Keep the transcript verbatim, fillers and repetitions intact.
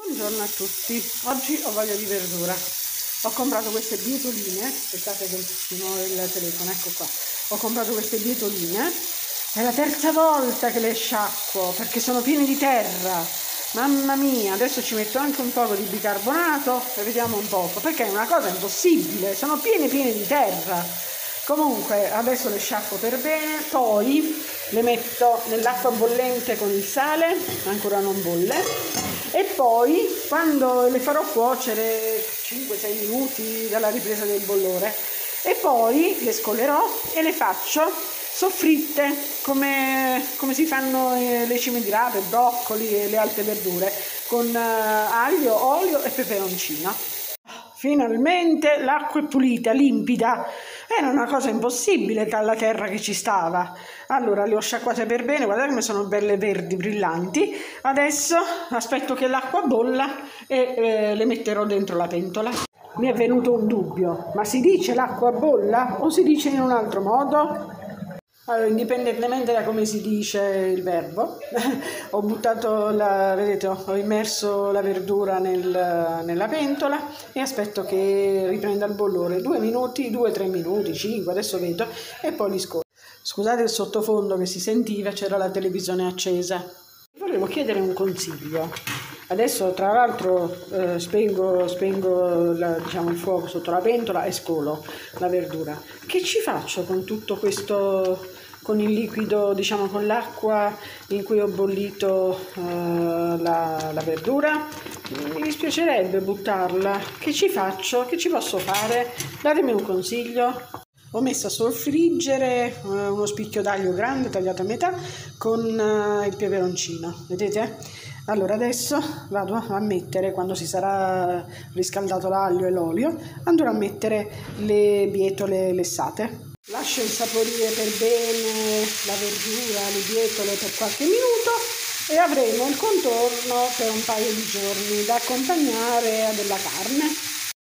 Buongiorno a tutti, oggi ho voglia di verdura. Ho comprato queste bietoline, aspettate che non ho il telefono, ecco qua. Ho comprato queste bietoline, è la terza volta che le sciacquo perché sono piene di terra. Mamma mia, adesso ci metto anche un po' di bicarbonato e vediamo un po', perché è una cosa impossibile, sono piene piene di terra. Comunque adesso le sciacquo per bene, poi le metto nell'acqua bollente con il sale, ancora non bolle, e poi quando le farò cuocere cinque sei minuti dalla ripresa del bollore, e poi le scolerò e le faccio soffritte come, come si fanno le cime di rape, broccoli e le altre verdure, con uh, aglio, olio e peperoncino. Finalmente l'acqua è pulita, limpida, era una cosa impossibile dalla terra che ci stava. Allora le ho sciacquate per bene, guardate come sono belle verdi, brillanti. Adesso aspetto che l'acqua bolla e eh, le metterò dentro la pentola. Mi è venuto un dubbio, ma si dice l'acqua bolla o si dice in un altro modo? Allora, indipendentemente da come si dice il verbo, ho buttato la, vedete, ho immerso la verdura nel, nella pentola e aspetto che riprenda il bollore, due minuti, due tre minuti, cinque, adesso vedo, e poi li scorro. Scusate il sottofondo che si sentiva, c'era la televisione accesa. Volevo chiedere un consiglio. Adesso tra l'altro eh, spengo, spengo la, diciamo, il fuoco sotto la pentola e scolo la verdura. Che ci faccio con tutto questo, con il liquido, diciamo con l'acqua in cui ho bollito eh, la, la verdura? Mi dispiacerebbe buttarla. Che ci faccio? Che ci posso fare? Datemi un consiglio. Ho messo a soffriggere uh, uno spicchio d'aglio grande tagliato a metà con uh, il peperoncino, vedete? Allora adesso vado a mettere, quando si sarà riscaldato l'aglio e l'olio, andrò a mettere le bietole lessate. Lascio insaporire per bene la verdura, le bietole per qualche minuto e avremo il contorno per un paio di giorni da accompagnare a della carne.